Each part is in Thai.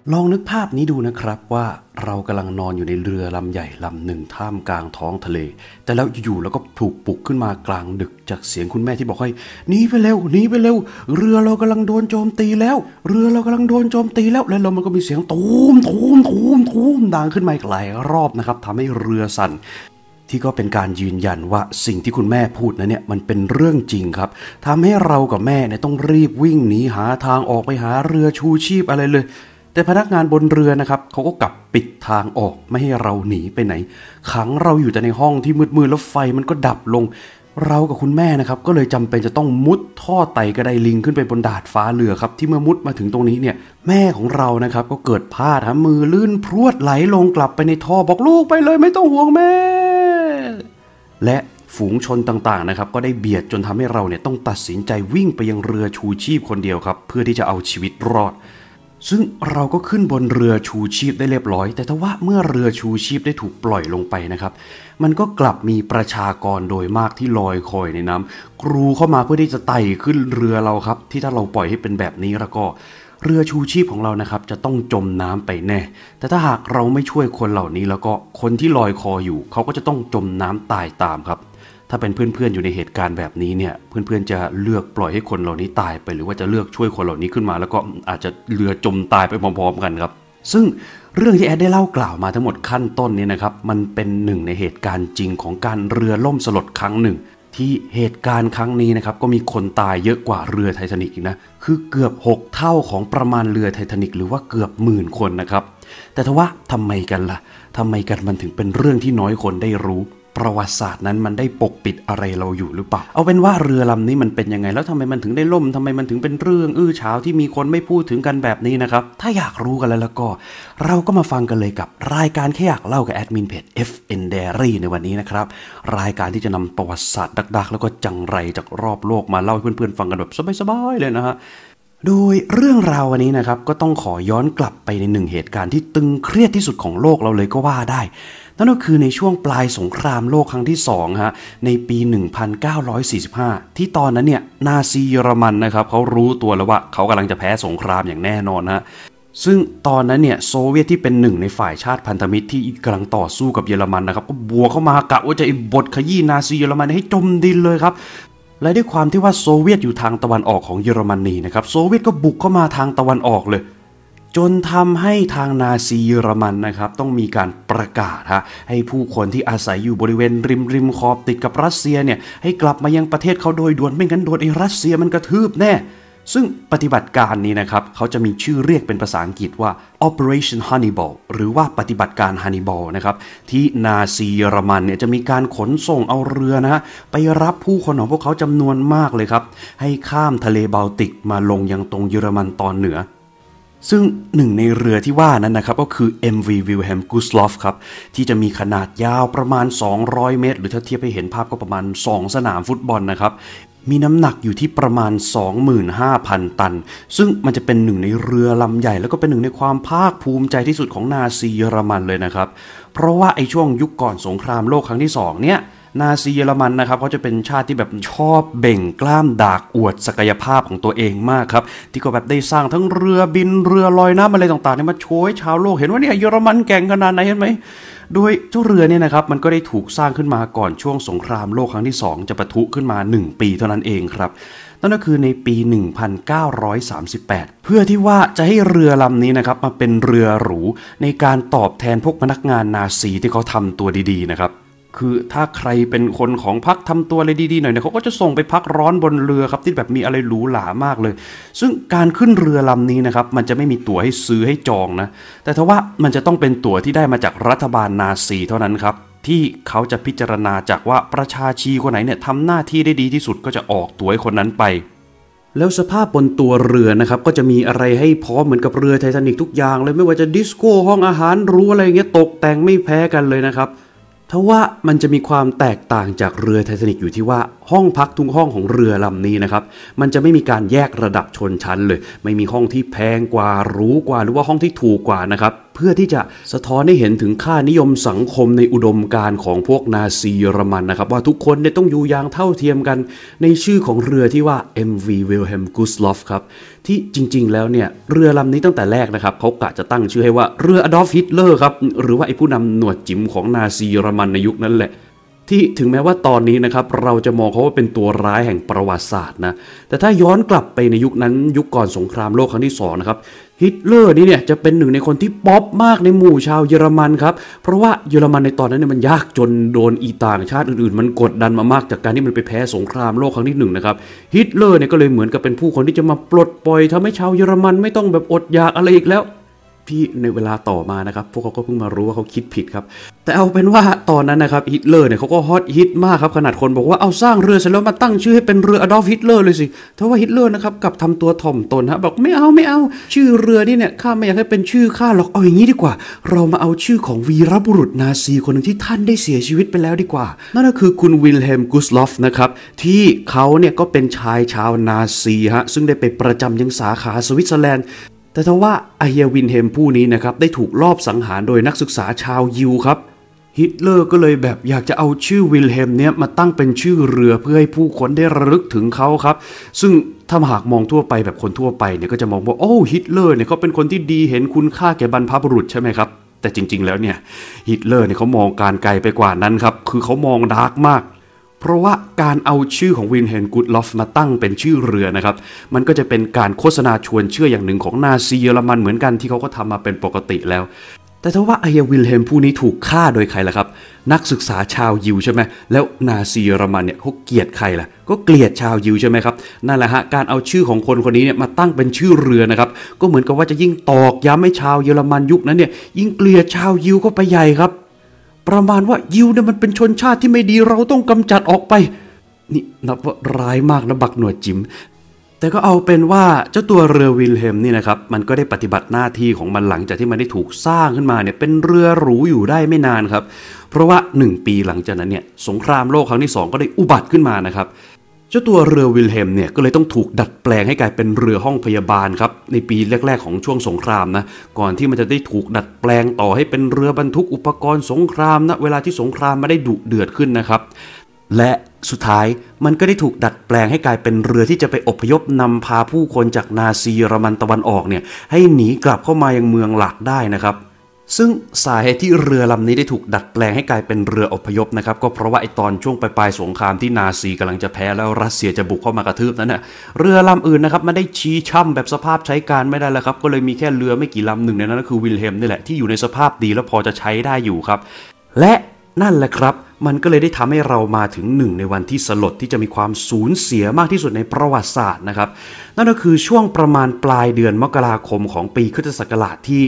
ลองนึกภาพนี้ดูนะครับว่าเรากำลังนอนอยู่ในเรือลำใหญ่ลำหนึ่งท่ามกลางท้องทะเลแต่แล้วอยู่ๆแล้วก็ถูกปลุกขึ้นมากลางดึกจากเสียงคุณแม่ที่บอกให้หนีไปเร็วหนีไปเร็วเรือเรากำลังโดนโจมตีแล้วเรือเรากำลังโดนโจมตีแล้วแล้วมันก็มีเสียงตูมตูมตูมตูมดังขึ้นมาหลายรอบนะครับทำให้เรือสั่นที่ก็เป็นการยืนยันว่าสิ่งที่คุณแม่พูดนั้นเนี่ยมันเป็นเรื่องจริงครับทำให้เรากับแม่เนี่ยต้องรีบวิ่งหนีหาทางออกไปหาเรือชูชีพอะไรเลยแต่พนักงานบนเรือนะครับเขาก็กลับปิดทางออกไม่ให้เราหนีไปไหนขังเราอยู่แต่ในห้องที่มืดๆแล้วไฟมันก็ดับลงเรากับคุณแม่นะครับก็เลยจำเป็นจะต้องมุดท่อไต่กระไดลิงขึ้นไปบนดาดฟ้าเรือครับที่เมื่อมุดมาถึงตรงนี้เนี่ยแม่ของเรานะครับก็เกิดพลาดมือลื่นพรวดไหลลงกลับไปในท่อบอกลูกไปเลยไม่ต้องห่วงแม่และฝูงชนต่างๆนะครับก็ได้เบียดจนทำให้เราเนี่ยต้องตัดสินใจวิ่งไปยังเรือชูชีพคนเดียวครับเพื่อที่จะเอาชีวิตรอดซึ่งเราก็ขึ้นบนเรือชูชีพได้เรียบร้อยแต่ทว่าเมื่อเรือชูชีพได้ถูกปล่อยลงไปนะครับมันก็กลับมีประชากรโดยมากที่ลอยคอยในน้ำกรูเข้ามาเพื่อที่จะไต่ขึ้นเรือเราครับที่ถ้าเราปล่อยให้เป็นแบบนี้แล้วก็เรือชูชีพของเรานะครับจะต้องจมน้ำไปแน่แต่ถ้าหากเราไม่ช่วยคนเหล่านี้แล้วก็คนที่ลอยคออยู่เขาก็จะต้องจมน้ำตายตามครับถ้าเป็นเพื่อนๆอยู่ในเหตุการณ์แบบนี้เนี่ยเพื่อนๆจะเลือกปล่อยให้คนเหล่านี้ตายไปหรือว่าจะเลือกช่วยคนเหล่านี้ขึ้นมาแล้วก็อาจจะเรือจมตายไปพร้อมๆกันครับซึ่งเรื่องที่แอดได้เล่ากล่าวมาทั้งหมดขั้นต้นนี้นะครับมันเป็นหนึ่งในเหตุการณ์จริงของการเรือล่มสลดครั้งหนึ่งที่เหตุการณ์ครั้งนี้นะครับก็มีคนตายเยอะกว่าเรือไททานิกอีกนะคือเกือบ6เท่าของประมาณเรือไททานิกหรือว่าเกือบ10,000คนนะครับแต่ทว่าทำไมกันล่ะทำไมกันมันถึงเป็นเรื่องที่น้อยคนได้รู้ประวัติศาสตร์นั้นมันได้ปกปิดอะไรเราอยู่หรือเปล่าเอาเป็นว่าเรือลำนี้มันเป็นยังไงแล้วทำไมมันถึงได้ล่มทำไมมันถึงเป็นเรื่องอื้อฉาวที่มีคนไม่พูดถึงกันแบบนี้นะครับถ้าอยากรู้กันแล้วก็เราก็มาฟังกันเลยกับรายการแค่อยากเล่ากับแอดมินเพจ FN Diary ในวันนี้นะครับรายการที่จะนำประวัติศาสตร์ดักๆแล้วก็จังไรจากรอบโลกมาเล่าให้เพื่อนๆฟังกันแบบสบายๆเลยนะฮะโดยเรื่องราววันนี้นะครับก็ต้องขอย้อนกลับไปในหนึ่งเหตุการณ์ที่ตึงเครียดที่สุดของโลกเราเลยก็ว่าได้นั่นก็คือในช่วงปลายสงครามโลกครั้งที่2ฮะในปี 1945 ที่ตอนนั้นเนี่ยนาซีเยอรมันนะครับเขารู้ตัวแล้วว่าเขากำลังจะแพ้สงครามอย่างแน่นอนฮะซึ่งตอนนั้นเนี่ยโซเวียตที่เป็นหนึ่งในฝ่ายชาติพันธมิตรที่กำลังต่อสู้กับเยอรมันนะครับก็บวกเข้ามากะว่าจะบดขยี้นาซีเยอรมันให้จมดินเลยครับและด้วยความที่ว่าโซเวียตอยู่ทางตะวันออกของเยอรมนีนะครับโซเวียตก็บุกเข้ามาทางตะวันออกเลยจนทำให้ทางนาซีเยอรมันนะครับต้องมีการประกาศให้ผู้คนที่อาศัยอยู่บริเวณริมขอบติดกับรัสเซียเนี่ยให้กลับมายังประเทศเขาโดยด่วนไม่งั้นโดนไอ้รัสเซียมันกระทืบแน่ซึ่งปฏิบัติการนี้นะครับเขาจะมีชื่อเรียกเป็นภาษาอังกฤษว่า Operation Hannibal หรือว่าปฏิบัติการ Hannibal นะครับที่นาซีเยอรมันเนี่ยจะมีการขนส่งเอาเรือนะไปรับผู้คนของพวกเขาจำนวนมากเลยครับให้ข้ามทะเลบอลติกมาลงยังตรงเยอรมันตอนเหนือซึ่งหนึ่งในเรือที่ว่านั้นนะครับก็คือ MV Wilhelm Gustloff ครับที่จะมีขนาดยาวประมาณ200 เมตรหรือถ้าเทียบให้เห็นภาพก็ประมาณ2สนามฟุตบอลนะครับมีน้ำหนักอยู่ที่ประมาณ 25,000 ตันซึ่งมันจะเป็นหนึ่งในเรือลำใหญ่แล้วก็เป็นหนึ่งในความภาคภูมิใจที่สุดของนาซีเยอรมันเลยนะครับเพราะว่าไอ้ช่วงยุคก่อนสงครามโลกครั้งที่2เนี่ยนาซีเยอรมันนะครับเขาจะเป็นชาติที่แบบชอบเบ่งกล้ามดากอวดศักยภาพของตัวเองมากครับที่ก็แบบได้สร้างทั้งเรือบินเรือลอยน้ำอะไรต่างๆเนี่ยมาโชว์ให้ชาวโลกเห็นว่าเนี่ยเยอรมันแก่งขนาดไหนเห็นไหมโดยเจ้าเรือเนี่ยนะครับมันก็ได้ถูกสร้างขึ้นมาก่อนช่วงสงครามโลกครั้งที่2จะปะทุขึ้นมา1ปีเท่านั้นเองครับนั่นก็คือในปี 1938 เพื่อที่ว่าจะให้เรือลำนี้นะครับมาเป็นเรือหรูในการตอบแทนพวกพนักงานนาซีที่เขาทำตัวดีๆนะครับคือถ้าใครเป็นคนของพรรคทำตัวอะไรดีๆหน่อยเนี่ยเขาก็จะส่งไปพักร้อนบนเรือครับที่แบบมีอะไรหรูหรามากเลยซึ่งการขึ้นเรือลำนี้นะครับมันจะไม่มีตั๋วให้ซื้อให้จองนะแต่ทว่ามันจะต้องเป็นตั๋วที่ได้มาจากรัฐบาลนาซีเท่านั้นครับที่เขาจะพิจารณาจากว่าประชาชีคนไหนเนี่ยทำหน้าที่ได้ดีที่สุดก็จะออกตั๋วให้คนนั้นไปแล้วสภาพบนตัวเรือนะครับก็จะมีอะไรให้พร้อมเหมือนกับเรือไททานิกทุกอย่างเลยไม่ว่าจะดิสโก้ห้องอาหารรู้อะไรเงี้ยตกแต่งไม่แพ้กันเลยนะครับทว่ามันจะมีความแตกต่างจากเรือไททานิกอยู่ที่ว่าห้องพักทุกห้องของเรือลำนี้นะครับมันจะไม่มีการแยกระดับชนชั้นเลยไม่มีห้องที่แพงกว่าหรูกว่าหรือว่าห้องที่ถูกกว่านะครับเพื่อที่จะสะท้อนให้เห็นถึงค่านิยมสังคมในอุดมการณ์ของพวกนาซีเยอรมันนะครับว่าทุกคนเนี่ยต้องอยู่อย่างเท่าเทียมกันในชื่อของเรือที่ว่า MV Wilhelm Gustloff ครับทที่จริงๆแล้วเนี่ยเรือลำนี้ตั้งแต่แรกนะครับเขากะจะตั้งชื่อให้ว่าเรืออดอล์ฟฮิตเลอร์ครับหรือว่าไอ้ผู้นำหนวดจิ๋มของนาซีเยอรมันในยุคนั้นแหละที่ถึงแม้ว่าตอนนี้นะครับเราจะมองเขาว่าเป็นตัวร้ายแห่งประวัติศาสตร์นะแต่ถ้าย้อนกลับไปในยุคนั้นยุคก่อนสงครามโลกครั้งที่2นะครับฮิตเลอร์นี่เนี่ยจะเป็นหนึ่งในคนที่ป๊อปมากในหมู่ชาวเยอรมันครับเพราะว่าเยอรมันในตอนนั้นเนี่ยมันยากจนโดนต่างชาติอื่นๆมันกดดันมามากจากการที่มันไปแพ้สงครามโลกครั้งที่1นะครับฮิตเลอร์เนี่ยก็เลยเหมือนกับเป็นผู้คนที่จะมาปลดปล่อยทำให้ชาวเยอรมันไม่ต้องแบบอดอยากอะไรอีกแล้วที่ในเวลาต่อมานะครับพวกเขาก็เพิ่งมารู้ว่าเขาคิดผิดครับแต่เอาเป็นว่าตอนนั้นนะครับฮิตเลอร์เนี่ยเขาก็ฮอตฮิตมากครับขนาดคนบอกว่าเอาสร้างเรือเสร็จแล้วมาตั้งชื่อให้เป็นเรืออดอล์ฟฮิตเลอร์เลยสิแต่ว่าฮิตเลอร์นะครับกับทำตัวถ่อมตนฮะบอกไม่เอาชื่อเรือนี่เนี่ยข้าไม่อยากให้เป็นชื่อข้าหรอกเอาอย่างนี้ดีกว่าเรามาเอาชื่อของวีรบุรุษนาซีคนหนึ่งที่ท่านได้เสียชีวิตไปแล้วดีกว่านั่นก็คือคุณวิลเฮมกุสลอฟนะครับที่เขาเนี่ยก็เป็นชายชาวนาซีฮะซึ่งได้ไปประจำยังสาขาสวิตเซอร์แลนด์แต่ทว่าไอเฮียวินเฮมผู้นี้นะครับได้ถูกลอบสังหารโดยนักศึกษาชาวยิวครับฮิตเลอร์ก็เลยแบบอยากจะเอาชื่อวิลเฮมเนี่ยมาตั้งเป็นชื่อเรือเพื่อให้ผู้คนได้ระลึกถึงเขาครับซึ่งถ้าหากมองทั่วไปแบบคนทั่วไปเนี่ยก็จะมองว่าโอ้ฮิตเลอร์เนี่ยเขาเป็นคนที่ดีเห็นคุณค่าแก่บรรพบุรุษใช่ไหมครับแต่จริงๆแล้วเนี่ยฮิตเลอร์เนี่ยเขามองการไกลไปกว่านั้นครับคือเขามองดาร์กมากเพราะว่าการเอาชื่อของวินเฮนกุดลอฟมาตั้งเป็นชื่อเรือนะครับมันก็จะเป็นการโฆษณาชวนเชื่ออย่างหนึ่งของนาซีเยอรมันเหมือนกันที่เขาก็ทำมาเป็นปกติแล้วแต่ถ้าว่าไอเฮียวิลเฮมผู้นี้ถูกฆ่าโดยใครล่ะครับนักศึกษาชาวยิวใช่ไหมแล้วนาซีเยอรมันเนี่ยเขาเกลียดใครล่ะก็เกลียดชาวยิวใช่ไหมครับนั่นแหละฮะการเอาชื่อของคนคนนี้เนี่ยมาตั้งเป็นชื่อเรือนะครับก็เหมือนกับว่าจะยิ่งตอกย้ำให้ชาวเยอรมันยุคนั้นเนี่ยยิ่งเกลียดชาวยิวเข้าไปใหญ่ครับประมาณว่ายิวเนี่ยมันเป็นชนชาติที่ไม่ดีเราต้องกำจัดออกไปนี่นับว่าร้ายมากนะบักหนวดจิ๋มแต่ก็เอาเป็นว่าเจ้าตัวเรือวิลเฮมนี่นะครับมันก็ได้ปฏิบัติหน้าที่ของมันหลังจากที่มันได้ถูกสร้างขึ้นมาเนี่ยเป็นเรือหรูอยู่ได้ไม่นานครับเพราะว่า1ปีหลังจากนั้นเนี่ยสงครามโลกครั้งที่2ก็ได้อุบัติขึ้นมานะครับเจ้าตัวเรือวิลเฮมเนี่ยก็เลยต้องถูกดัดแปลงให้กลายเป็นเรือห้องพยาบาลครับในปีแรกๆของช่วงสงครามนะก่อนที่มันจะได้ถูกดัดแปลงต่อให้เป็นเรือบรรทุกอุปกรณ์สงครามนะเวลาที่สงครามมาได้ดุเดือดขึ้นนะครับและสุดท้ายมันก็ได้ถูกดัดแปลงให้กลายเป็นเรือที่จะไปอพยพนำพาผู้คนจากนาซีเยอรมันตะวันออกเนี่ยให้หนีกลับเข้ามายังเมืองหลักได้นะครับซึ่งสาเหตุที่เรือลำนี้ได้ถูกดัดแปลงให้กลายเป็นเรืออพยพนะครับก็เพราะว่าไอตอนช่วงปลายสงครามที่นาซีกำลังจะแพ้แล้วรัสเซียจะบุกเข้ามากระทืบนั้นน่ะเรือลำอื่นนะครับมันได้ชี้ช่ำแบบสภาพใช้การไม่ได้แล้วครับก็เลยมีแค่เรือไม่กี่ลำหนึ่งในนั้นก็คือวิลเฮมนี่แหละที่อยู่ในสภาพดีแล้วพอจะใช้ได้อยู่ครับและนั่นแหละครับมันก็เลยได้ทำให้เรามาถึงหนึ่งในวันที่สลดที่จะมีความสูญเสียมากที่สุดในประวัติศาสตร์นะครับนั่นก็คือช่วงประมาณปลายเดือนมกราคมของปีคริสตศักราชที่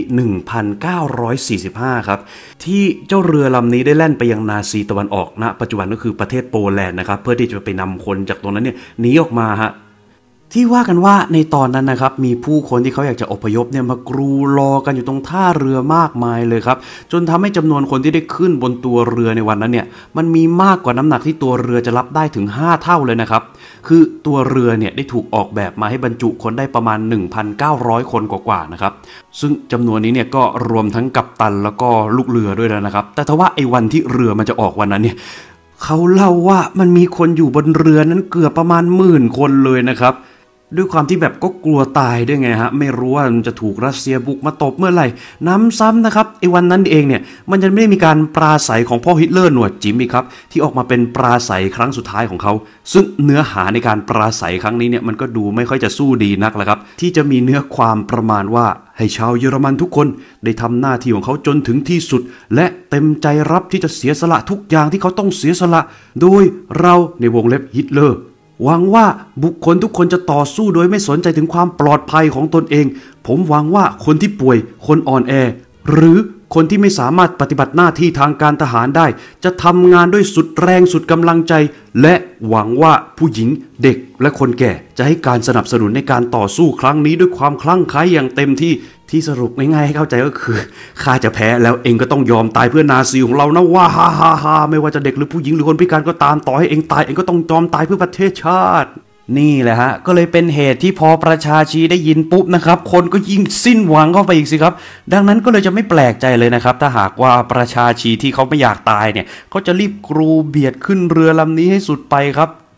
1945 ครับที่เจ้าเรือลำนี้ได้แล่นไปยังนาซีตะวันออกณปัจจุบันก็คือประเทศโปแลนด์นะครับเพื่อที่จะไปนำคนจากตรงนั้นเนี่ยหนีออกมาฮะที่ว่ากันว่าในตอนนั้นนะครับมีผู้คนที่เขาอยากจะอพยพเนี่ยมากรูรอกันอยู่ตรงท่าเรือมากมายเลยครับจนทำให้จำนวนคนที่ได้ขึ้นบนตัวเรือในวันนั้นเนี่ยมันมีมากกว่าน้ำหนักที่ตัวเรือจะรับได้ถึง5 เท่าเลยนะครับคือตัวเรือเนี่ยได้ถูกออกแบบมาให้บรรจุคนได้ประมาณ 1,900 คนกว่าๆนะครับซึ่งจำนวนนี้เนี่ยก็รวมทั้งกัปตันแล้วก็ลูกเรือด้วยนะครับแต่ทว่าไอ้วันที่เรือมันจะออกวันนั้นเนี่ยเขาเล่าว่ามันมีคนอยู่บนเรือนั้นเกือบประมาณ10,000 คนเลยนะครับด้วยความที่แบบก็กลัวตายด้วยไงฮะไม่รู้ว่ามันจะถูกรัสเซียบุกมาตบเมื่อไหร่น้ำซ้ำนะครับไอ้วันนั้นเองเนี่ยมันจะไม่ได้มีการปราศัยของพ่อฮิตเลอร์หนวดจิ๋มอีกครับที่ออกมาเป็นปราศัยครั้งสุดท้ายของเขาซึ่งเนื้อหาในการปราศัยครั้งนี้เนี่ยมันก็ดูไม่ค่อยจะสู้ดีนักแล้วครับที่จะมีเนื้อความประมาณว่าให้ชาวเยอรมันทุกคนได้ทำหน้าที่ของเขาจนถึงที่สุดและเต็มใจรับที่จะเสียสละทุกอย่างที่เขาต้องเสียสละโดยเราในวงเล็บฮิตเลอร์หวังว่าบุคคลทุกคนจะต่อสู้โดยไม่สนใจถึงความปลอดภัยของตนเองผมหวังว่าคนที่ป่วยคนอ่อนแอหรือคนที่ไม่สามารถปฏิบัติหน้าที่ทางการทหารได้จะทำงานด้วยสุดแรงสุดกำลังใจและหวังว่าผู้หญิงเด็กและคนแก่จะให้การสนับสนุนในการต่อสู้ครั้งนี้ด้วยความคลั่งไคล้อย่างเต็มที่สรุปง่ายๆให้เข้าใจก็คือข้าจะแพ้แล้วเองก็ต้องยอมตายเพื่อนาซีของเรานะว่าฮ่าไม่ว่าจะเด็กหรือผู้หญิงหรือคนพิการก็ตามต่อให้เองตายเองก็ต้องยอมตายเพื่อประเทศชาตินี่แหละฮะก็เลยเป็นเหตุที่พอประชาชีได้ยินปุ๊บนะครับคนก็ยิ่งสิ้นหวังเข้าไปอีกสิครับดังนั้นก็เลยจะไม่แปลกใจเลยนะครับถ้าหากว่าประชาชีที่เขาไม่อยากตายเนี่ยเขาจะรีบกรูเบียดขึ้นเรือลำนี้ให้สุดไปครับจ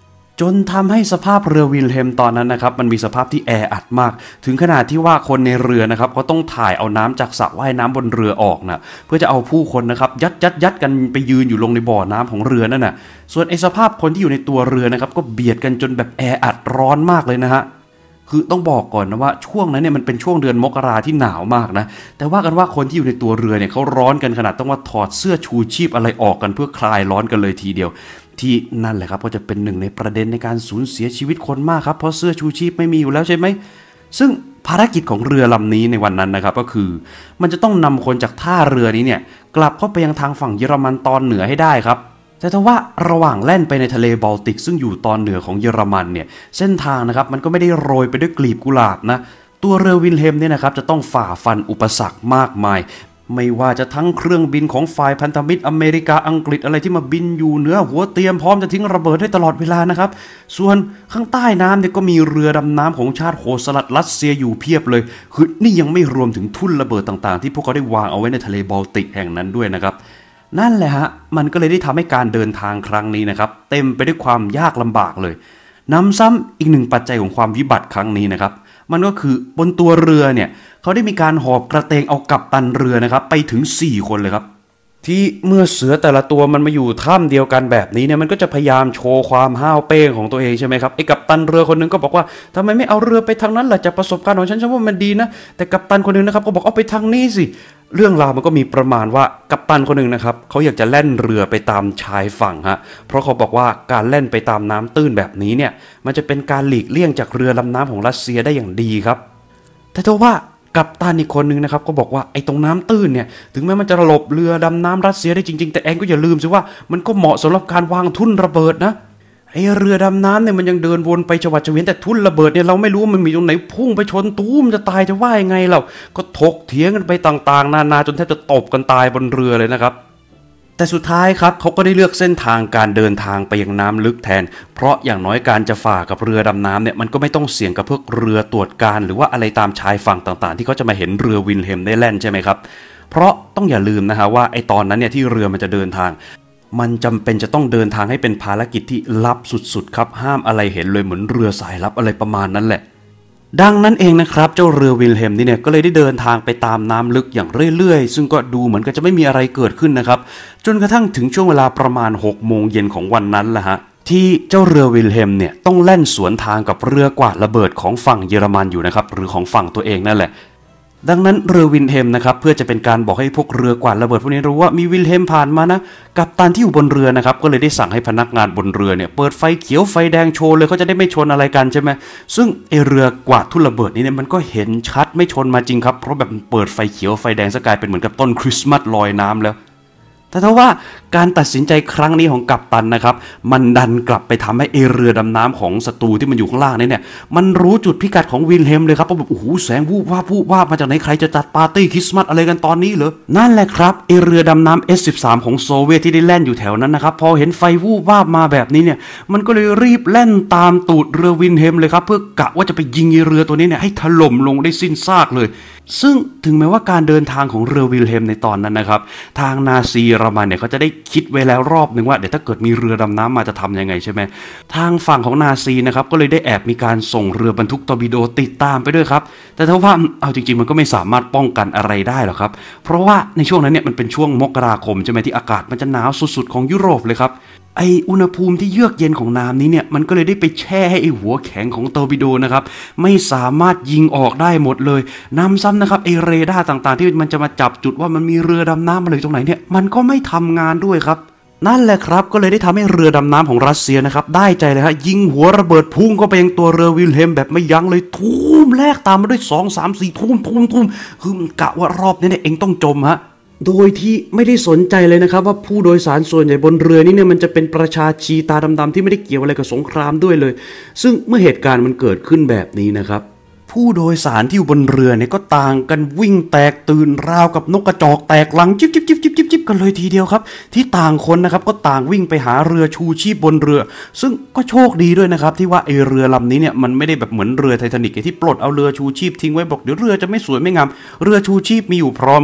จนทำให้สภาพเรือวิลเฮมตอนนั้นนะครับมันมีสภาพที่แออัดมากถึงขนาดที่ว่าคนในเรือนะครับก็ต้องถ่ายเอาน้ำจากสระว่ายน้ำบนเรือออกนะเพื่อจะเอาผู้คนนะครับยัดกันไปยืนอยู่ลงในบ่อน้ำของเรือนั่นน่ะส่วนไอ้สภาพคนที่อยู่ในตัวเรือนะครับก็เบียดกันจนแบบแออัดร้อนมากเลยนะฮะคือต้องบอกก่อนนะว่าช่วงนั้นเนี่ยมันเป็นช่วงเดือนมกราที่หนาวมากนะแต่ว่ากันว่าคนที่อยู่ในตัวเรือเนี่ยเขาร้อนกันขนาดต้องว่าถอดเสื้อชูชีพอะไรออกกันเพื่อคลายร้อนกันเลยทีเดียวที่นั่นแหละครับก็จะเป็นหนึ่งในประเด็นในการสูญเสียชีวิตคนมากครับเพราะเสื้อชูชีพไม่มีอยู่แล้วใช่ไหมซึ่งภารกิจของเรือลำนี้ในวันนั้นนะครับก็คือมันจะต้องนำคนจากท่าเรือนี้เนี่ยกลับเข้าไปยังทางฝั่งเยอรมันตอนเหนือให้ได้ครับแต่ถ้าว่าระหว่างแล่นไปในทะเลบอลติกซึ่งอยู่ตอนเหนือของเยอรมันเนี่ยเส้นทางนะครับมันก็ไม่ได้โรยไปด้วยกลีบกุหลาบนะตัวเรือวิลเฮมเนี่ยนะครับจะต้องฝ่าฟันอุปสรรคมากมายไม่ว่าจะทั้งเครื่องบินของฝ่ายพันธมิตรอเมริกาอังกฤษอะไรที่มาบินอยู่เหนือหัวเตรียมพร้อมจะทิ้งระเบิดได้ตลอดเวลานะครับส่วนข้างใต้น้ำเนี่ยก็มีเรือดำน้ำของชาติโหดสลัดรัสเซียอยู่เพียบเลยคือนี่ยังไม่รวมถึงทุ่นระเบิดต่างๆที่พวกเขาได้วางเอาไว้ในทะเลบอลติกแห่งนั้นด้วยนะครับนั่นแหละฮะมันก็เลยได้ทำให้การเดินทางครั้งนี้นะครับเต็มไปด้วยความยากลำบากเลยนำซ้ำอีกหนึ่งปัจจัยของความวิบัติครั้งนี้นะครับมันก็คือบนตัวเรือเนี่ยเขาได้มีการหอบกระเตงเอากัปตันเรือนะครับไปถึง4คนเลยครับที่เมื่อเสือแต่ละตัวมันมาอยู่ถ้ำเดียวกันแบบนี้เนี่ยมันก็จะพยายามโชว์ความห้าวเป้งของตัวเองใช่ไหมครับไอ้กัปตันเรือคนนึงก็บอกว่าทำไมไม่เอาเรือไปทางนั้นล่ะจากประสบการณ์ของฉันว่ามันดีนะแต่กัปตันคนนึงนะครับก็บอกเอาไปทางนี้สิเรื่องราวมันก็มีประมาณว่ากัปตันคนหนึ่งนะครับเขาอยากจะแล่นเรือไปตามชายฝั่งฮะเพราะเขาบอกว่าการแล่นไปตามน้ำตื้นแบบนี้เนี่ยมันจะเป็นการหลีกเลี่ยงจากเรือลำน้ำของรัสเซียได้อย่างดีครับแต่ถ้าว่ากัปตันอีกคนนึงนะครับก็บอกว่าไอ้ตรงน้ำตื้นเนี่ยถึงแม้มันจะหลบเรือดำน้ำรัสเซียได้จริงๆแต่เองก็อย่าลืมสิว่ามันก็เหมาะสำหรับการวางทุ่นระเบิดนะไอ้เรือดำน้ำเนี่ยมันยังเดินวนไปฉวัดเฉวียนแต่ทุ่นระเบิดเนี่ยเราไม่รู้ว่ามันมีตรงไหนพุ่งไปชนตู้มจะตายจะว่ายังไงเราก็ถกเถียงกันไปต่างๆนานาจนแทบจะตบกันตายบนเรือเลยนะครับแต่สุดท้ายครับเขาก็ได้เลือกเส้นทางการเดินทางไปยังน้ำลึกแทนเพราะอย่างน้อยการจะฝ่ากับเรือดำน้ำเนี่ยมันก็ไม่ต้องเสี่ยงกับพวกเรือตรวจการหรือว่าอะไรตามชายฝั่งต่างๆที่เขาจะมาเห็นเรือวิลเฮมได้แล่นใช่ไหมครับเพราะต้องอย่าลืมนะฮะว่าไอ้ตอนนั้นเนี่ยที่เรือมันจะเดินทางมันจำเป็นจะต้องเดินทางให้เป็นภารกิจที่ลับสุดๆครับห้ามอะไรเห็นเลยเหมือนเรือสายลับอะไรประมาณนั้นแหละดังนั้นเองนะครับเจ้าเรือวิลเฮมนี่เนี่ยก็เลยได้เดินทางไปตามน้ำลึกอย่างเรื่อยๆซึ่งก็ดูเหมือนกับจะไม่มีอะไรเกิดขึ้นนะครับจนกระทั่งถึงช่วงเวลาประมาณ6 โมงเย็นของวันนั้นแหละฮะที่เจ้าเรือวิลเฮมเนี่ยต้องแล่นสวนทางกับเรือกวาดระเบิดของฝั่งเยอรมันอยู่นะครับหรือของฝั่งตัวเองนั่นแหละดังนั้นเรือวิลเฮมนะครับเพื่อจะเป็นการบอกให้พวกเรือกวาดระเบิดพวกนี้รู้ว่ามีวิลเฮมผ่านมานะกัปตันที่อยู่บนเรือนะครับก็เลยได้สั่งให้พนักงานบนเรือเนี่ยเปิดไฟเขียวไฟแดงโชว์เลยเขาจะได้ไม่ชนอะไรกันใช่ไหมซึ่งไอเรือกวาดทุ่นระเบิดนี้เนี่ยมันก็เห็นชัดไม่ชนมาจริงครับเพราะแบบเปิดไฟเขียวไฟแดงสกายเป็นเหมือนกับต้นคริสต์มาสลอยน้ำแล้วแต่ถ้าว่าการตัดสินใจครั้งนี้ของกัปตันนะครับมันดันกลับไปทำให้เรือดำน้ำของศัตรูที่มันอยู่ข้างล่างนี่เนี่ยมันรู้จุดพิกัดของวิลเฮมเลยครับเพราะแบบโอ้โหแสงวูบวาบมาจากไหนใครจะจัดปาร์ตี้คริสต์มาสอะไรกันตอนนี้เหรอนั่นแหละครับเรือดำน้ำ S13 ของโซเวียตที่ได้แล่นอยู่แถวนั้นนะครับพอเห็นไฟวูบวาบมาแบบนี้เนี่ยมันก็เลยรีบแล่นตามตูดเรือวิลเฮมเลยครับเพื่อกะว่าจะไปยิงเรือตัวนี้เนี่ยให้ถล่มลงได้สิ้นซากเลยซึ่งถึงแม้ว่าการเดินทางของเรือวิลเฮมในตอนนั้นนะครับทางนาซีเยอรมันเนี่ยเขาจะได้คิดไว้แล้วรอบหนึ่งว่าเดี๋ยวถ้าเกิดมีเรือดำน้ำมาจะทำยังไงใช่ไหมทางฝั่งของนาซีนะครับก็เลยได้แอบมีการส่งเรือบรรทุกตอร์ปิโดติดตามไปด้วยครับแต่ถ้าว่าเอาจริงๆมันก็ไม่สามารถป้องกันอะไรได้หรอกครับเพราะว่าในช่วงนั้นเนี่ยมันเป็นช่วงมกราคมใช่ไหมที่อากาศมันจะหนาวสุดๆของยุโรปเลยครับไออุณหภูมิที่เยือกเย็นของน้ำนี้เนี่ยมันก็เลยได้ไปแช่ให้ไอหัวแข็งของตอร์ปิโดนะครับไม่สามารถยิงออกได้หมดเลยน้ำซ้ำนะครับไอเรดาร์ต่างๆที่มันจะมาจับจุดว่ามันมีเรือดำน้ำอะไรตรงไหนเนี่ยมันก็ไม่ทำงานด้วยครับนั่นแหละครับก็เลยได้ทำให้เรือดำน้ำของรัสเซียนะครับได้ใจเลยฮะยิงหัวระเบิดพุ่งเข้าไปยังตัวเรือวิลเฮมแบบไม่ยั้งเลยทุ่มแรกตามมาด้วย2 3 4ทุ่มคือกะว่ารอบนี้เนี่ยเองต้องจมฮะโดยที่ไม่ได้สนใจเลยนะครับว่าผู้โดยสารส่วนใหญ่บนเรือนี้เนี่ยมันจะเป็นประชาชีตาดำๆที่ไม่ได้เกี่ยวอะไรกับสงครามด้วยเลยซึ่งเมื่อเหตุการณ์มันเกิดขึ้นแบบนี้นะครับผู้โดยสารที่อยู่บนเรือเนี่ยก็ต่างกันวิ่งแตกตื่นราวกับนกกระจอกแตกหลังจิ๊บกันเลยทีเดียวครับที่ต่างคนนะครับก็ต่างวิ่งไปหาเรือชูชีพบนเรือซึ่งก็โชคดีด้วยนะครับที่ว่าเรือลำนี้เนี่ยมันไม่ได้แบบเหมือนเรือไททานิคที่ปลดเอาเรือชูชีพทิ้งไว้บอกเดี๋ยวเรือจะไม่สวยไม่งามเรือชูชีพมีอยู่พร้อมครับ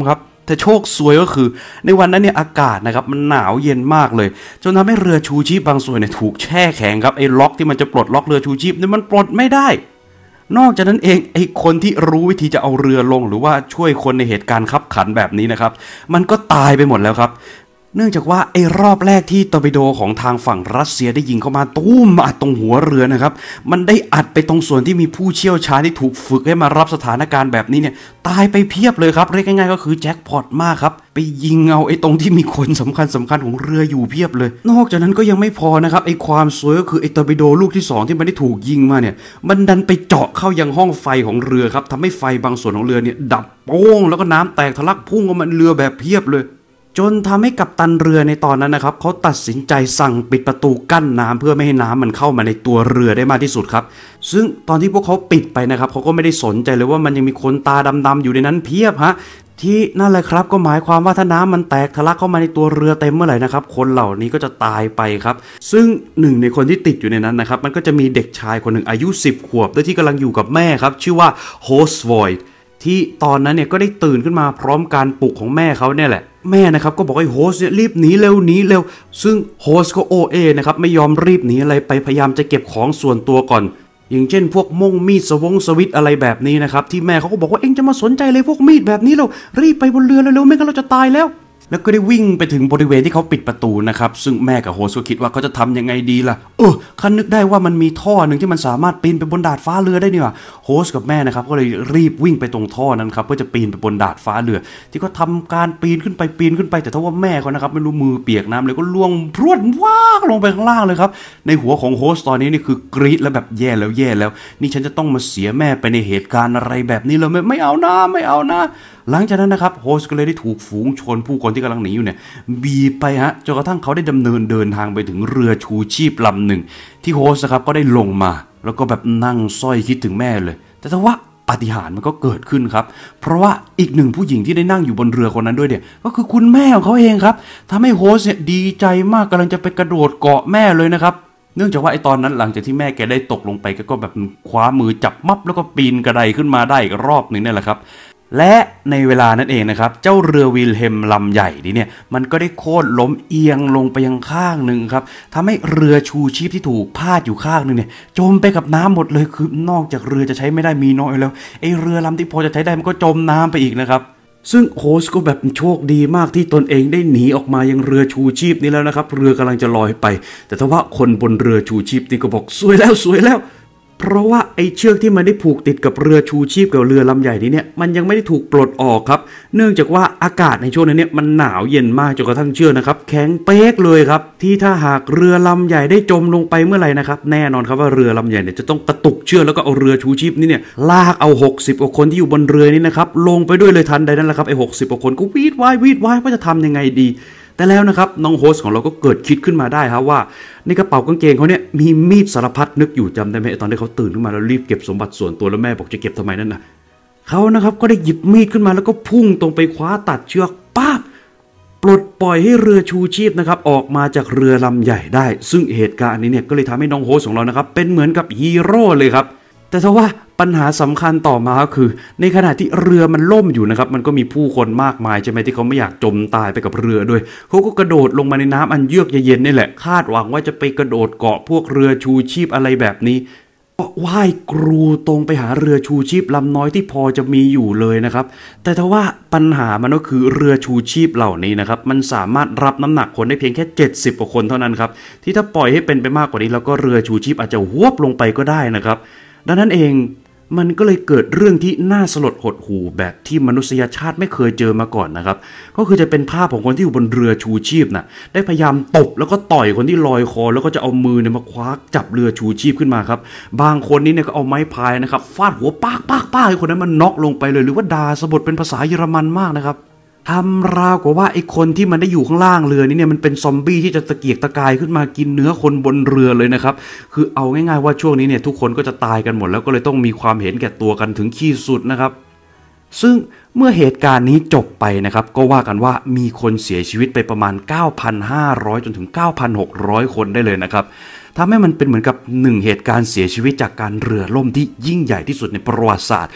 แต่โชคซวยก็คือในวันนั้นเนี่ยอากาศนะครับมันหนาวเย็นมากเลยจนทำให้เรือชูชีพบางส่วนเนี่ยถูกแช่แข็งครับไอ้ล็อกที่มันจะปลดล็อกเรือชูชีพเนี่ยมันปลดไม่ได้นอกจากนั้นเองไอ้คนที่รู้วิธีจะเอาเรือลงหรือว่าช่วยคนในเหตุการณ์ขับขันแบบนี้นะครับมันก็ตายไปหมดแล้วครับเนื่องจากว่าไอ้รอบแรกที่ตอร์ปิโดของทางฝั่งรัสเซียได้ยิงเข้ามาตุ้มมาอัดตรงหัวเรือนะครับมันได้อัดไปตรงส่วนที่มีผู้เชี่ยวชาญที่ถูกฝึกให้มารับสถานการณ์แบบนี้เนี่ยตายไปเพียบเลยครับเรียกง่ายๆก็คือแจ็คพอตมากครับไปยิงเอาไอ้ตรงที่มีคนสำคัญของเรืออยู่เพียบเลยนอกจากนั้นก็ยังไม่พอนะครับไอ้ความซวยก็คือไอ้ตอร์ปิโดลูกที่2ที่มันได้ถูกยิงมาเนี่ยมันดันไปเจาะเข้ายังห้องไฟของเรือครับทำให้ไฟบางส่วนของเรือเนี่ยดับโป้งแล้วก็น้ำแตกทะลักพุ่งออกมาเรือแบบเพียบเลยจนทำให้กัปตันเรือในตอนนั้นนะครับเขาตัดสินใจสั่งปิดประตูกั้นน้ำเพื่อไม่ให้น้ำมันเข้ามาในตัวเรือได้มากที่สุดครับซึ่งตอนที่พวกเขาปิดไปนะครับเขาก็ไม่ได้สนใจเลยว่ามันยังมีคนตาดำๆอยู่ในนั้นเพียบฮะที่นั่นแหละครับก็หมายความว่าถ้าน้ำมันแตกทะลักเข้ามาในตัวเรือเต็มเมื่อไหร่นะครับคนเหล่านี้ก็จะตายไปครับซึ่งหนึ่งในคนที่ติดอยู่ในนั้นนะครับมันก็จะมีเด็กชายคนหนึ่งอายุ10 ขวบโดยที่กำลังอยู่กับแม่ครับชื่อว่าโฮสวอยด์ที่ตอนนั้นเนี่ยก็ได้ตื่นขึ้นมาพร้อมการปลุกของแม่เขาเนี่ยแหละแม่นะครับก็บอกให้โฮสเนี่ยรีบหนีเร็วซึ่งโฮสก็โอเอนะครับไม่ยอมรีบหนีอะไรไปพยายามจะเก็บของส่วนตัวก่อนอย่างเช่นพวกม่งมีดสวิตอะไรแบบนี้นะครับที่แม่เขาก็บอกว่าเอ็งจะมาสนใจเลยพวกมีดแบบนี้เรารีบไปบนเรือเร็วๆไม่งั้นเราจะตายแล้วก็ได้วิ่งไปถึงบริเวณที่เขาปิดประตูนะครับซึ่งแม่กับโฮสก็คิดว่าเขาจะทำยังไงดีล่ะคันนึกได้ว่ามันมีท่อหนึ่งที่มันสามารถปีนไปบนดาดฟ้าเรือได้นี่หว่าโฮสกับแม่นะครับก็เลยรีบวิ่งไปตรงท่อนั้นครับเพื่อจะปีนไปบนดาดฟ้าเรือที่เขาทำการปีนขึ้นไปแต่ถ้าว่าแม่เขานะครับไม่รู้มือเปียกน้ำเลยก็ล่วงพรวดว้าลงไปข้างล่างเลยครับในหัวของโฮสตอนนี้นี่คือกรี๊ดแล้วแบบแย่แล้วนี่ฉันจะต้องมาเสียแม่ไปในเหตุการณ์อะไรแบบนี้เลยไม่เอานะหลังจากนั้นนะครับโฮสก็เลยได้ถูกฝูงชนผู้คนที่กำลังหนีอยู่เนี่ยบีบไปฮะจนกระทั่งเขาได้ดำเนินทางไปถึงเรือชูชีพลำหนึ่งที่โฮสนะครับก็ได้ลงมาแล้วก็แบบนั่งสร้อยคิดถึงแม่เลยแต่ว่าปาฏิหาริย์มันก็เกิดขึ้นครับเพราะว่าอีกหนึ่งผู้หญิงที่ได้นั่งอยู่บนเรือคนนั้นด้วยเนี่ยก็คือคุณแม่ของเขาเองครับทำให้โฮสเนี่ยดีใจมากกำลังจะไปกระโดดเกาะแม่เลยนะครับเนื่องจากว่าไอ้ตอนนั้นหลังจากที่แม่แกได้ตกลงไปก็แบบคว้ามือจับมับแล้วก็ปีนกระไดขึ้นมาได้อีกรอบหนึ่งนี่แหละครับและในเวลานั้นเองนะครับเจ้าเรือวิลเฮมลำใหญ่นี้เนี่ยมันก็ได้โค่นล้มเอียงลงไปยังข้างหนึ่งครับทำให้เรือชูชีพที่ถูกพาดอยู่ข้างหนึ่งเนี่ยจมไปกับน้ำหมดเลยคือนอกจากเรือจะใช้ไม่ได้มีน้อยแล้วไอ้เรือลำที่พอจะใช้ได้มันก็จมน้ำไปอีกนะครับซึ่งโฮสก็แบบโชคดีมากที่ตนเองได้หนีออกมายังเรือชูชีพนี้แล้วนะครับเรือกำลังจะลอยไปแต่ถ้าว่าคนบนเรือชูชีพนี่ก็บอกสวยแล้วเพราะว่าไอ้เชือกที่มันได้ผูกติดกับเรือชูชีพกับเรือลำใหญ่นี้เนี่ยมันยังไม่ได้ถูกปลดออกครับเนื่องจากว่าอากาศในช่วงนั้นเนี่ยมันหนาวเย็นมากจนกระทั่งเชือกนะครับแข็งเป๊กเลยครับที่ถ้าหากเรือลำใหญ่ได้จมลงไปเมื่อไหร่นะครับแน่นอนครับว่าเรือลำใหญ่เนี่ยจะต้องกระตุกเชือกแล้วก็เอาเรือชูชีพนี่เนี่ยลากเอา60กว่าคนที่อยู่บนเรือนี้นะครับลงไปด้วยเลยทันใดนั้นแหละครับไอ้60กว่าคนก็วีดวายว่าจะทำยังไงดีแต่แล้วนะครับน้องโฮสของเราก็เกิดคิดขึ้นมาได้ครับว่าในกระเป๋ากางเกงเขาเนี่ยมีมีดสารพัดนึกอยู่จำได้ไหมตอนที่เขาตื่นขึ้นมาแล้วรีบเก็บสมบัติส่วนตัวแล้วแม่บอกจะเก็บทำไมนั่นนะเขานะครับก็ได้หยิบมีดขึ้นมาแล้วก็พุ่งตรงไปคว้าตัดเชือกป๊าบปลดปล่อยให้เรือชูชีพนะครับออกมาจากเรือลำใหญ่ได้ซึ่งเหตุการณ์นี้เนี่ยก็เลยทำให้น้องโฮสของเรานะครับเป็นเหมือนกับฮีโร่เลยครับแต่ถ้าว่าปัญหาสำคัญต่อมาก็คือในขณะที่เรือมันล่มอยู่นะครับมันก็มีผู้คนมากมายใช่ไหมที่เขาไม่อยากจมตายไปกับเรือด้วยเขาก็กระโดดลงมาในน้ำอันเยือกเย็นนี่แหละคาดหวังว่าจะไปกระโดดเกาะพวกเรือชูชีพอะไรแบบนี้ก็ว่ายกรูตรงไปหาเรือชูชีพลำน้อยที่พอจะมีอยู่เลยนะครับแต่ถ้าว่าปัญหามันก็คือเรือชูชีพเหล่านี้นะครับมันสามารถรับน้ำหนักคนได้เพียงแค่70กว่าคนเท่านั้นครับที่ถ้าปล่อยให้เป็นไปมากกว่านี้แล้วก็เรือชูชีพอาจจะหวบลงไปก็ได้นะครับดังนั้นเองมันก็เลยเกิดเรื่องที่น่าสลดหดหู่แบบที่มนุษยชาติไม่เคยเจอมาก่อนนะครับก็คือจะเป็นภาพของคนที่อยู่บนเรือชูชีพนะได้พยายามตบแล้วก็ต่อยคนที่ลอยคอแล้วก็จะเอามือเนี่ยมาคว้าจับเรือชูชีพขึ้นมาครับบางคนนี้เนี่ยก็เอาไม้พายนะครับฟาดหัวปากให้คนนั้นมันน็อกลงไปเลยหรือว่าด่าสะบทเป็นภาษาเยอรมันมากนะครับทำราวกับว่าไอ้คนที่มันได้อยู่ข้างล่างเรือนี้เนี่ยมันเป็นซอมบี้ที่จะตะเกียกตะกายขึ้นมากินเนื้อคนบนเรือเลยนะครับคือเอาง่ายๆว่าช่วงนี้เนี่ยทุกคนก็จะตายกันหมดแล้วก็เลยต้องมีความเห็นแก่ตัวกันถึงขีดสุดนะครับซึ่งเมื่อเหตุการณ์นี้จบไปนะครับก็ว่ากันว่ามีคนเสียชีวิตไปประมาณ 9,500 จนถึง 9,600 คนได้เลยนะครับทำให้มันเป็นเหมือนกับ1เหตุการณ์เสียชีวิตจากการเรือล่มที่ยิ่งใหญ่ที่สุดในประวัติศาสตร์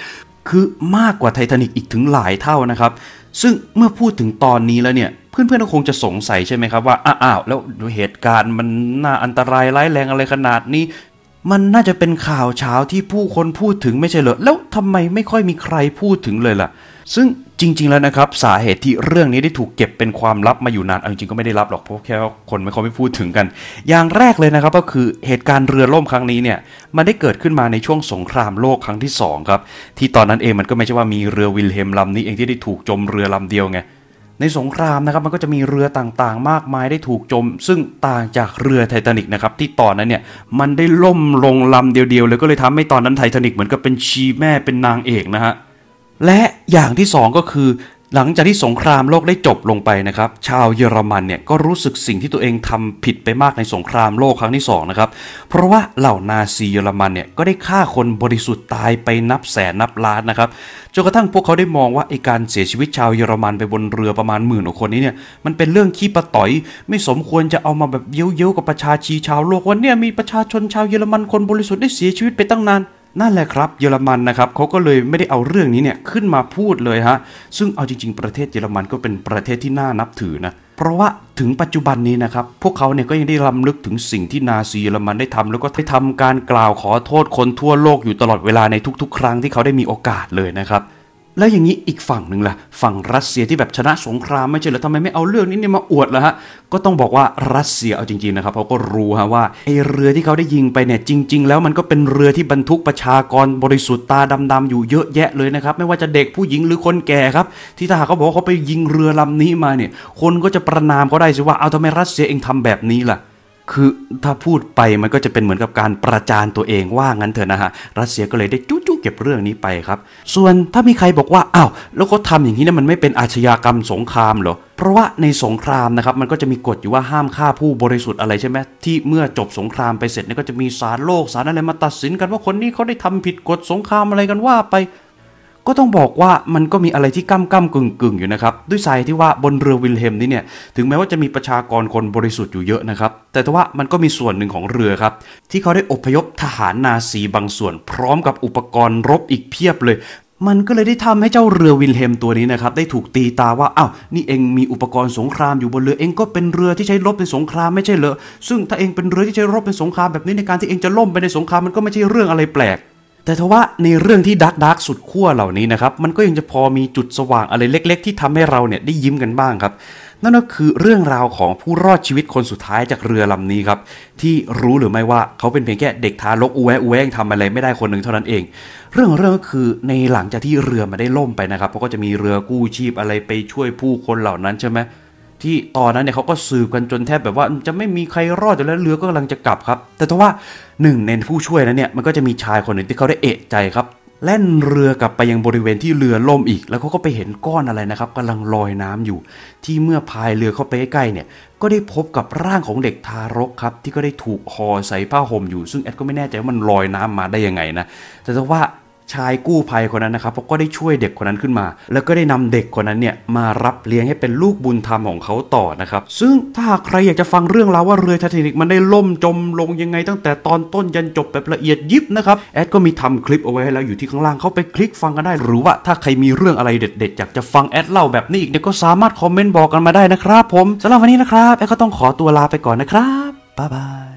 คือมากกว่าไททานิคอีกถึงหลายเท่านะครับซึ่งเมื่อพูดถึงตอนนี้แล้วเนี่ยเพื่อนๆก็คงจะสงสัยใช่ไหมครับว่าอ้าวแล้วเหตุการณ์มันน่าอันตรายร้ายแรงอะไรขนาดนี้มันน่าจะเป็นข่าวเช้าที่ผู้คนพูดถึงไม่ใช่เหรอแล้วทำไมไม่ค่อยมีใครพูดถึงเลยล่ะซึ่งจริงๆแล้วนะครับสาเหตุที่เรื่องนี้ได้ถูกเก็บเป็นความลับมาอยู่นานจริงๆก็ไม่ได้ลับหรอกเพราะแค่คนไม่ค่อยพูดถึงกันอย่างแรกเลยนะครับก็คือเหตุการณ์เรือล่มครั้งนี้เนี่ยมันได้เกิดขึ้นมาในช่วงสงครามโลกครั้งที่2ครับที่ตอนนั้นเองมันก็ไม่ใช่ว่ามีเรือวิลเฮมลำนี้เองที่ได้ถูกจมเรือลำเดียวไงในสงครามนะครับมันก็จะมีเรือต่างๆมากมายได้ถูกจมซึ่งต่างจากเรือไททานิคนะครับที่ตอนนั้นเนี่ยมันได้ล่มลงลำเดียวๆเลยก็เลยทำให้ตอนนั้นไททานิคเหมือนกับเป็นชีแม่เป็นนางเอกนะฮะและอย่างที่2ก็คือหลังจากที่สงครามโลกได้จบลงไปนะครับชาวเยอรมันเนี่ยก็รู้สึกสิ่งที่ตัวเองทำผิดไปมากในสงครามโลกครั้งที่2นะครับเพราะว่าเหล่านาซีเยอรมันเนี่ยก็ได้ฆ่าคนบริสุทธิ์ตายไปนับแสนนับล้านนะครับจนกระทั่งพวกเขาได้มองว่าไอ้การเสียชีวิตชาวเยอรมันไปบนเรือประมาณ10,000 กว่าคนนี้เนี่ยมันเป็นเรื่องขี้ปะต่อยไม่สมควรจะเอามาแบบเย้ยๆกับประชาชาวโลกว่าเนี่ยมีประชาชนชาวเยอรมันคนบริสุทธิ์ได้เสียชีวิตไปตั้งนานนั่นแหละครับเยอรมันนะครับเขาก็เลยไม่ได้เอาเรื่องนี้เนี่ยขึ้นมาพูดเลยฮะซึ่งเอาจริงๆประเทศเยอรมันก็เป็นประเทศที่น่านับถือนะเพราะว่าถึงปัจจุบันนี้นะครับพวกเขาเนี่ยก็ยังได้รำลึกถึงสิ่งที่นาซีเยอรมันได้ทำแล้วก็ได้ทำการกล่าวขอโทษคนทั่วโลกอยู่ตลอดเวลาในทุกๆครั้งที่เขาได้มีโอกาสเลยนะครับแล้วอย่างนี้อีกฝั่งหนึ่งล่ะฝั่งรัสเซียที่แบบชนะสงครามไม่ใช่เหรอทำไมไม่เอาเรื่องนี้เนี่ยมาอวดล่ะฮะก็ต้องบอกว่ารัสเซียเอาจริงๆนะครับเขาก็รู้ฮะว่าไอเรือที่เขาได้ยิงไปเนี่ยจริงๆแล้วมันก็เป็นเรือที่บรรทุกประชากรบริสุทธิ์ตาดำๆอยู่เยอะแยะเลยนะครับไม่ว่าจะเด็กผู้หญิงหรือคนแก่ครับที่ถ้าหากเขาบอกว่าเขาไปยิงเรือลำนี้มาเนี่ยคนก็จะประณามเขาได้สิว่าเอาทำไมรัสเซียเองทำแบบนี้ล่ะคือถ้าพูดไปมันก็จะเป็นเหมือนกับการประจานตัวเองว่างั้นเถอะนะฮะรัสเซียก็เลยได้จุ๊เก็บเรื่องนี้ไปครับส่วนถ้ามีใครบอกว่าอ้าวแล้วเขาทำอย่างนี้เนี่ยมันไม่เป็นอาชญากรรมสงครามเหรอเพราะว่าในสงครามนะครับมันก็จะมีกฎอยู่ว่าห้ามฆ่าผู้บริสุทธิ์อะไรใช่ไหมที่เมื่อจบสงครามไปเสร็จเนี่ยก็จะมีศาลโลกศาลอะไรมาตัดสินกันว่าคนนี้เขาได้ทำผิดกฎสงครามอะไรกันว่าไปก็ต้องบอกว่ามันก็มีอะไรที่ก้ำกึ่งอยู่นะครับด้วยสาเหตุที่ว่าบนเรือวิลเฮมนี้เนี่ยถึงแม้ว่าจะมีประชากรคนบริสุทธิ์อยู่เยอะนะครับแต่ว่ามันก็มีส่วนหนึ่งของเรือครับที่เขาได้อพยพทหารนาซีบางส่วนพร้อมกับอุปกรณ์รบอีกเพียบเลยมันก็เลยได้ทำให้เจ้าเรือวิลเฮมตัวนี้นะครับได้ถูกตีตาว่าอ้าวนี่เองมีอุปกรณ์สงครามอยู่บนเรือเองก็เป็นเรือที่ใช้รบในสงครามไม่ใช่เหรอซึ่งถ้าเองเป็นเรือที่ใช้รบในสงครามแบบนี้ในการที่เองจะล่มไปในสงครามมันก็ไม่ใช่เรื่องอะไรแปลกแต่ทว่าในเรื่องที่ดาร์กสุดขั้วเหล่านี้นะครับมันก็ยังจะพอมีจุดสว่างอะไรเล็กๆที่ทำให้เราเนี่ยได้ยิ้มกันบ้างครับนั่นก็คือเรื่องราวของผู้รอดชีวิตคนสุดท้ายจากเรือลำนี้ครับที่รู้หรือไม่ว่าเขาเป็นเพียงแค่เด็กทารกอูแวงทำอะไรไม่ได้คนหนึ่งเท่านั้นเองเรื่องก็คือในหลังจากที่เรือมาได้ล่มไปนะครับเขาก็จะมีเรือกู้ชีพอะไรไปช่วยผู้คนเหล่านั้นใช่ไหมที่ตอนนั้นเนี่ยเขาก็สืบกันจนแทบแบบว่าจะไม่มีใครรอดแล้วเรือก็กำลังจะกลับครับแต่ทว่าหนึ่งในผู้ช่วยนั้นเนี่ยมันก็จะมีชายคนหนึ่งที่เขาได้เอะใจครับแล่นเรือกลับไปยังบริเวณที่เรือล่มอีกแล้วเขาก็ไปเห็นก้อนอะไรนะครับกำลังลอยน้ำอยู่ที่เมื่อพายเรือเข้าไปใกล้ๆเนี่ยก็ได้พบกับร่างของเด็กทารกครับที่ก็ได้ถูกห่อใส่ผ้าห่มอยู่ซึ่งแอดก็ไม่แน่ใจว่ามันลอยน้ำมาได้ยังไงนะแต่ว่าชายกู้ภัยคนนั้นนะครับก็ได้ช่วยเด็กคนนั้นขึ้นมาแล้วก็ได้นำเด็กคนนั้นเนี่ยมารับเลี้ยงให้เป็นลูกบุญธรรมของเขาต่อนะครับซึ่งถ้าใครอยากจะฟังเรื่องราวว่าเรือไททานิคมันได้ล่มจมลงยังไงตั้งแต่ตอนต้นยันจบแบบละเอียดยิบนะครับแอดก็มีทำคลิปเอาไว้ให้แล้วอยู่ที่ข้างล่างเข้าไปคลิกฟังกันได้หรือว่าถ้าใครมีเรื่องอะไรเด็ดๆอยากจะฟังแอดเล่าแบบนี้อีกเนี่ยก็สามารถคอมเมนต์บอกกันมาได้นะครับผมสำหรับวันนี้นะครับแอดก็ต้องขอตัวลาไปก่อนนะครับบ๊ายบาย